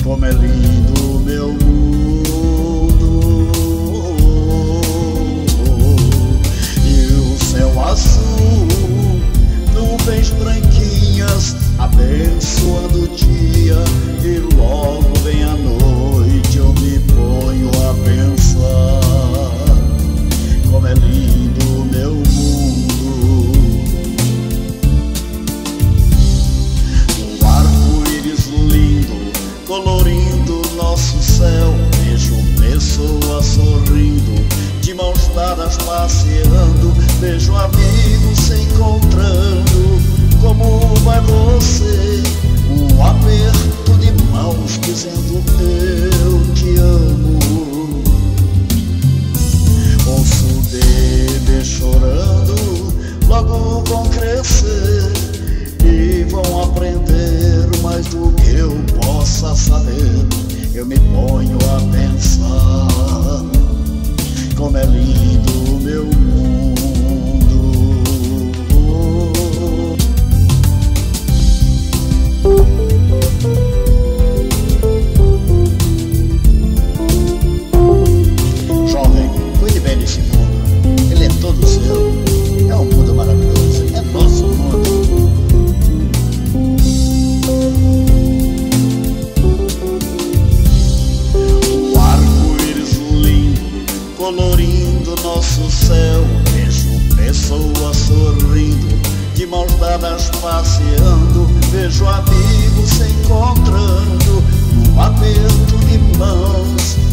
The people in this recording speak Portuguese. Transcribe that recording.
Como é lindo meu mundo, e o céu azul, nuvens branquinhas abençoando o dia, e logo vem a noite, eu me ponho a pensar. Como é lindo meu mundo, um arco-íris lindo colorindo nosso céu, vejo pessoas sorrindo, de mãos dadas passeando, vejo amigos se encontrando. Como vai você? Um aperto de mãos dizendo eu te amo. Ouço bebês chorando, logo vão crescer e vão aprender mais do que eu possa saber. Eu me ponho a pensar, como é lindo meu mundo. Jovem, cuide bem desse mundo, ele é todo seu, é um mundo maravilhoso, é nosso mundo. Colorindo nosso céu, vejo pessoas sorrindo, de mãos dadas passeando, vejo amigos se encontrando, num aperto de mãos